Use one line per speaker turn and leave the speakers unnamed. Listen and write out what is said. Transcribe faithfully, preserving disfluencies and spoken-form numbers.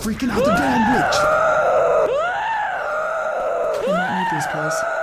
freaking out the damn witch!
I might need these pills.